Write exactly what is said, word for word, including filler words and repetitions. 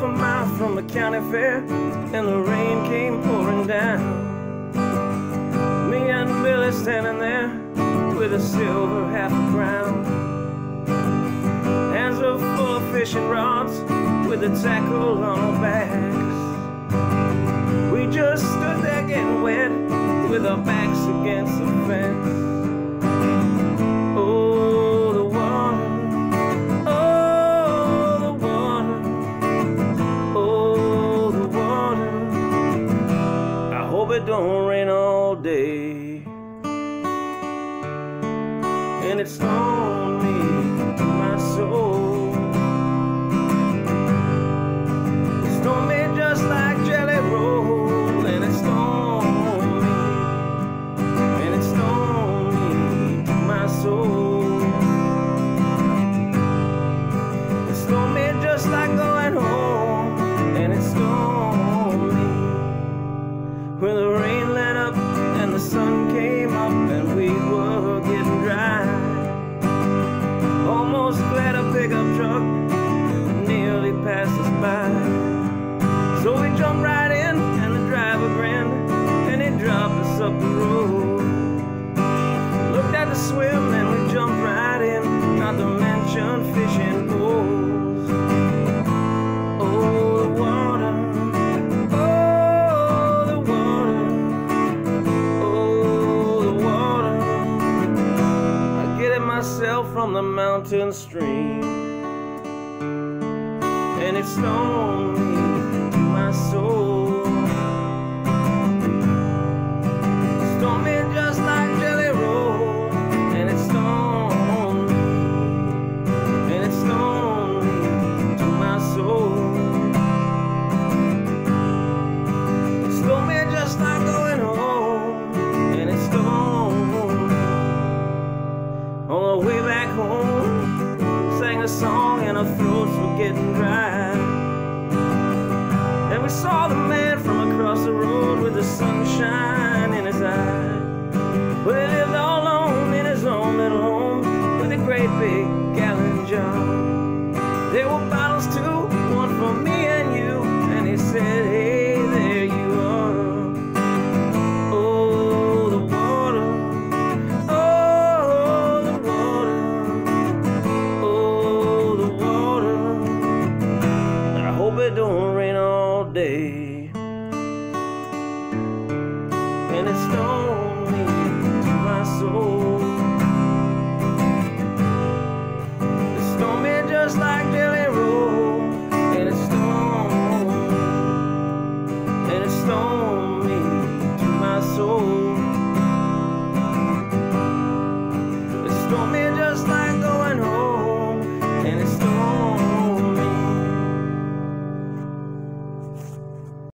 a mile from the county fair, and the rain came pouring down. Me and Billy standing there with a silver half a crown. Hands were full of fishing rods with the tackle on our backs. We just stood there getting wet with our backs against the fence. Oh, the water, oh, the water, oh, the water. I hope it don't rain all day. And it's on me, my soul. It's on me just like jelly roll, and it's on me, and it's on me, my soul. It's on me just like going home, and it's on me. When the rain let up and the sun came up and we were getting dry, almost glad a pickup truck nearly passed us by. So we jumped right in and the driver grinned and he dropped us up the road. Looked at the swim and we jumped right in, not to mention fishing poles. Oh, the water, oh, the water, oh, the water. I get it myself from the mountain stream, and it's on me, my soul. It's on me just like jelly roll, and it's on me, and it's on me to my soul. It's on me just like going home, and it's on me. On the way back home, sang a song and our throats were getting dry. And we saw the man from across the road with the sunshine in his eye. Well,